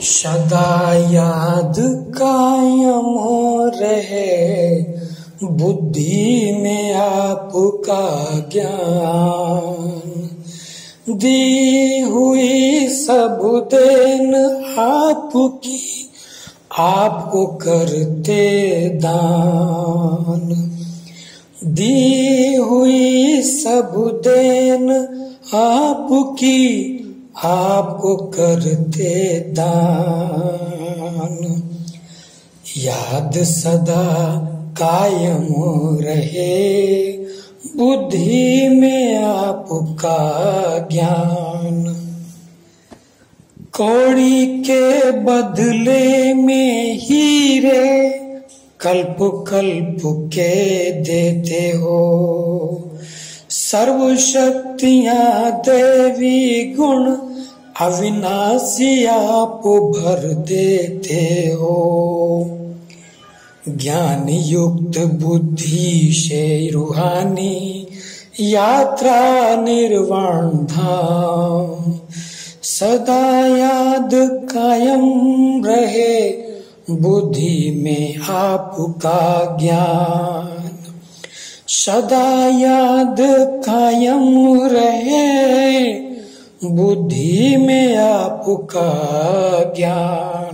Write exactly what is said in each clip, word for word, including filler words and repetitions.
सदा याद कायम रहे बुद्धि में आपका ज्ञान। दी हुई सब देन आपकी, आपको करते दान। दी हुई सब देन आपकी, आपको करते दान। याद सदा कायम रहे बुद्धि में आपका ज्ञान। कौड़ी के बदले में हीरे कल्प कल्प के देते हो। सर्वशक्तियाँ देवी गुण अविनाशी आप भर देते हो। ज्ञान युक्त बुद्धि से रूहानी यात्रा निर्वाण धाम। सदा याद कायम रहे बुद्धि में आपका ज्ञान। सदा याद कायम रहे बुद्धि में आपका ज्ञान।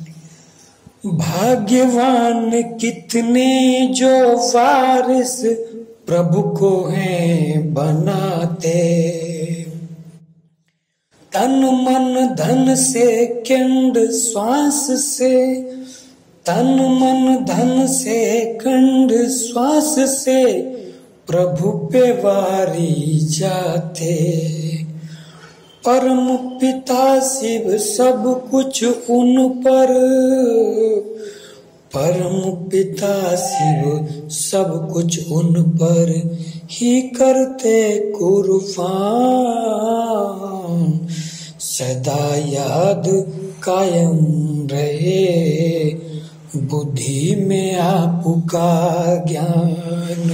भाग्यवान कितने जो वारिस प्रभु को हैं बनाते। तन मन धन से कंड श्वास से, तन मन धन से कंड श्वास से प्रभु पे वारी जाते। परम पिता शिव सब कुछ उन पर, परम पिता शिव सब कुछ उन पर ही करते कुर्बान। सदा याद कायम रहे बुद्धि में आपका ज्ञान।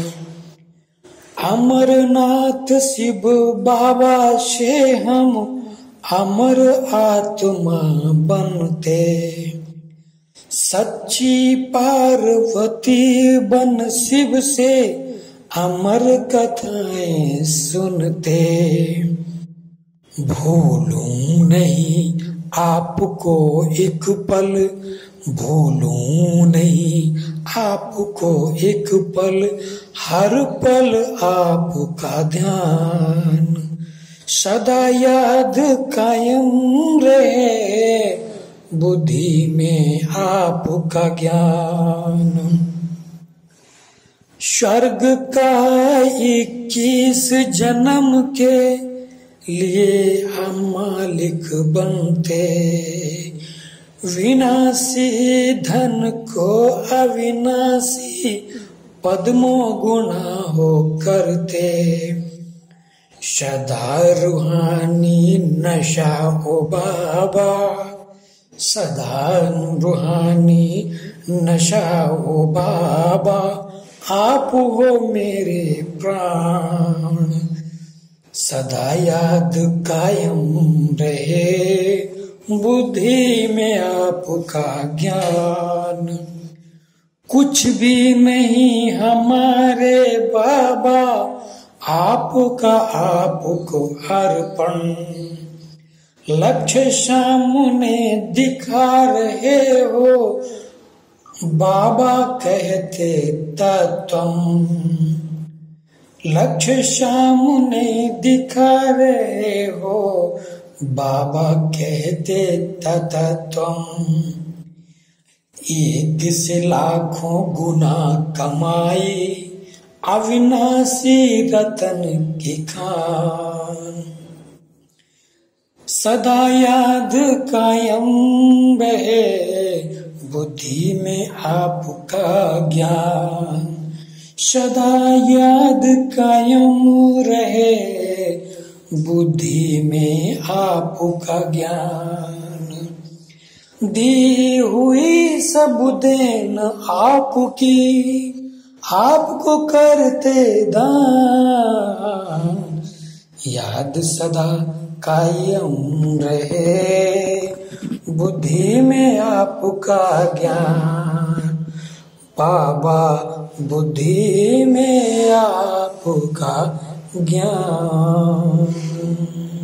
अमरनाथ शिव बाबा से हम अमर आत्मा बनते। सच्ची पार्वती बन शिव से अमर कथाएं सुनते। भूलूं नहीं आपको एक पल, भूलूं नहीं आपको एक पल, हर पल आपका ध्यान। सदा याद कायम रहे बुद्धि में आपका ज्ञान। स्वर्ग का इक्कीस जन्म के लिए हम मालिक बनते। विनाशी धन को अविनाशी पद्मों गुणा हो करते। सदा रूहानी नशा ओ बाबा, सदा रूहानी नशा ओ बाबा, आप हो मेरे प्राण। सदा याद कायम रहे बुद्धि में आपका ज्ञान। कुछ भी नहीं हमारे बाबा, आपका आपको अर्पण। लक्ष्य सामने दिखा रहे हो बाबा कहते तत्वम। लक्ष्य सामने दिखा रहे हो बाबा कहते तत्वम। एक से लाखों गुना कमाई अविनाशी रतन की खान। सदा याद कायम रहे बुद्धि में आपका ज्ञान। सदा याद कायम रहे बुद्धि में आपका ज्ञान। दी हुई सब देन आपकी, आपको करते दान। याद सदा कायम रहे बुद्धि में आपका ज्ञान, बाबा बुद्धि में आपका ज्ञान।